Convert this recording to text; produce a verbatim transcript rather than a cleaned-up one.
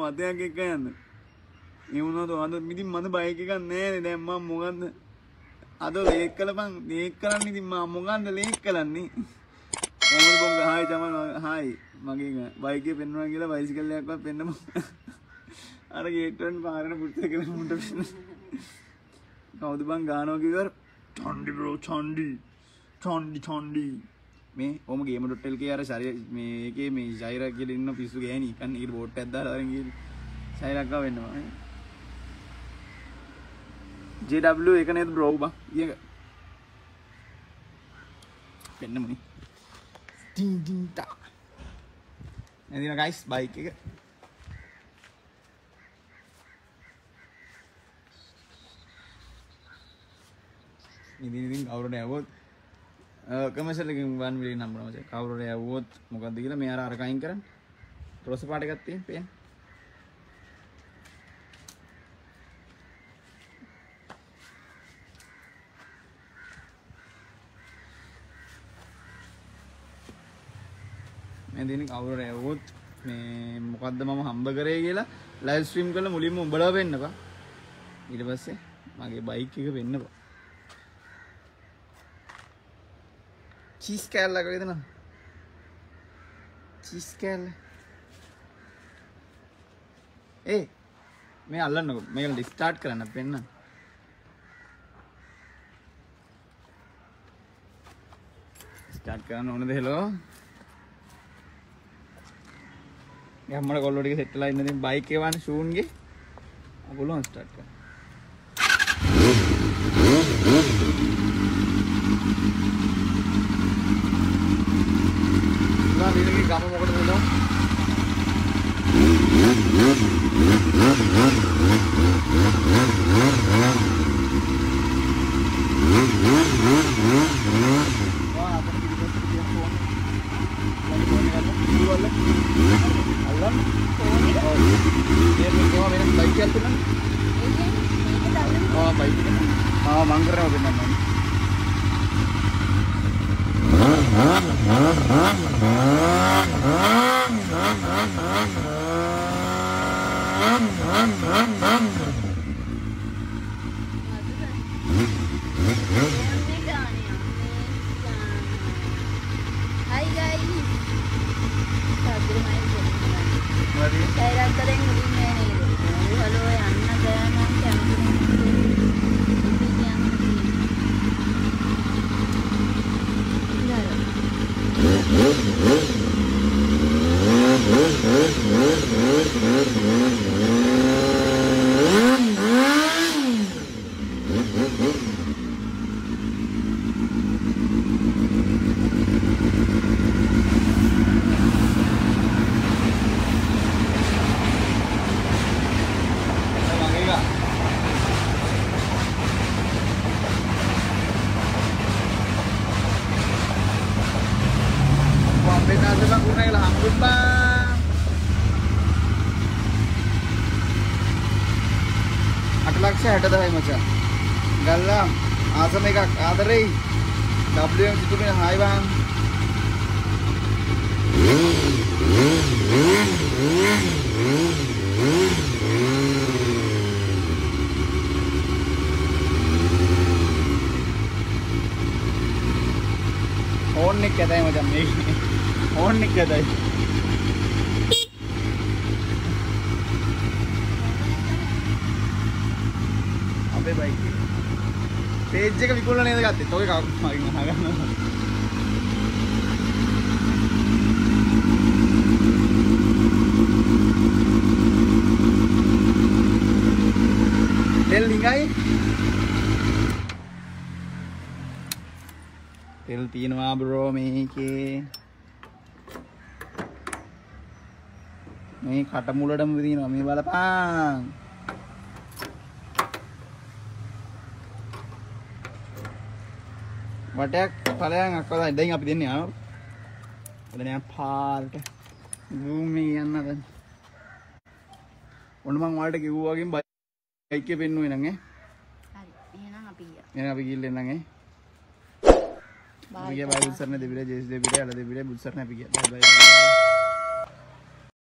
මතයක් එක්ක යන්න. ඒ වුණාද අද ඉතින් මම බයික් එකක් නැහැ දැන් මම මොකද්ද අද ලේක් කළපන් ලේක් කරන්නේ ඉතින් මම මොකන්ද ලේක් කරන්නේ කොහොමද බං හායි තමන් හායි මගේ බයික් එක පෙන්වනවා කියලා බයිසිකල් එකක්වත් පෙන්නමු අර ගේට්ටුවෙන් පාරේට පුට්ටේ කියලා මුන්ට පෙන්න කවුද බං ගානවා කිව්වර චොන්ඩි බ්‍රෝ චොන්ඩි චොන්ඩි චොන්ඩි මේ ඔම ගේම ඩොට් එල් කේ අර ශරීර මේ එකේ මේ ජයිරා කියලා ඉන්න පිස්සු ගෑණි කන්නේ ඒකට බෝට් එකක් දාලා වරින් ගිහින් ශරීරක් ගාව වෙන්නවා J W එක නේද බ්‍රෝ බං ඊයක පෙන්නමුනි ටින් ටින් ටා එදින ගයිස් බයික් එක ඉතින් ඉතින් කවුරුද ඇවොත් කමර්ෂල් එකකින් one million නම්බර මචං කවුරුද ඇවොත් මොකද්ද කියලා මේ අර අර කයින් කරන්න රොස් පාට එකක් තියෙන පේන මේ දින කවුරුද ඇවොත් මේ මොකද්ද මම හම්බ කරේ කියලා ලයිව් ස්ට්‍රීම් කරලා මුලින්ම උඹලා වෙන්නපා ඊට පස්සේ මගේ බයික් එක වෙන්නපා චීස් කෑල්ලක් වගේ දෙනවා චීස් කෑල්ල ඒ මේ අල්ලන්නකො මේක ස්ටාර්ට් කරන්න පෙන්න ස්ටාර්ට් කරන්න ඕනද හෙලෝ ගම්මඩ කොල්ලෝ ටික සෙට් වෙලා ඉන්න ඉතින් බයික් එක වань ෂූන්ගේ අපලුවන් ස්ටාර්ට් කරන්න Nah, ini lagi kamu mau ketemu dong? Wah, apa lagi di bawah dia tuh? Lagi mau kan? Dua lagi. Alam? Oh, dia mau bawa benar baik ya tuh kan? Oh, baik. Oh, mangger apa benar? Hai guys, saya datang dari sini. Halo, anak saya macam හැටදහයි මචං ගල්ලා ආසම එකක් ආදරෙයි W M සිතුනේ hi බං ඕන් එක කැදයි මචං මේ ඕන් එක කැදයි බයික් පේජ් එක විකුණලා නේද ගත්තේ? ඔය කවුරුත් මගෙන් අහගන්නවා. තෙල් ලිඟයි. තෙල් තියෙනවා බ්‍රෝ මේකේ. මේ කටමුලටම තියෙනවා මේ බලපං. වටයක් ඵලයන් අක්කලා දැන් අපි දෙන්නේ ආව. දැන් යන පාරට භූමි යන්න දැන්. ඔන්න මං ඔයාලට කිව්වා වගේම බයික් එකේ පෙන්නුවේ නම් ඈ. හරි. එහෙනම් අපි ගියා. එහෙනම් අපි ගිහින් එන්නම් ඈ. බයි. අපි ගියා බයි බුත්සර්නේ දෙවිලා ජේස් දෙවිලා යලා දෙවිලා බුත්සර්නේ අපි ගියා. බයි බයි.